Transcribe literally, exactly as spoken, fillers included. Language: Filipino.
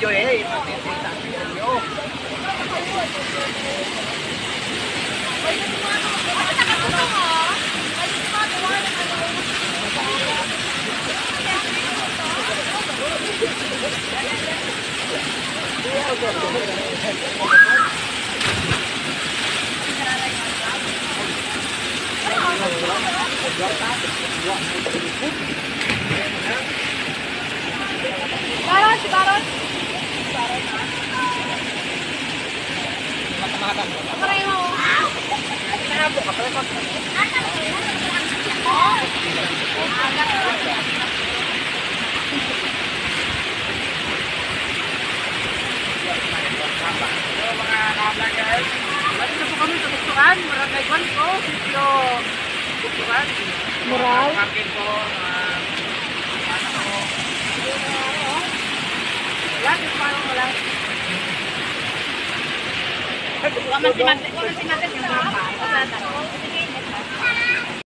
video eh. Matitita nyo. Baron, si Baron. Paray mo. Mga kablagers, lagi na po kami sa Buktukan, Barangay Guanco, Sitio Buktukan. Moral. Market po, ano ko. Yan, yung parang wala. Wala man si Matet, wala si Matet yung mga pa.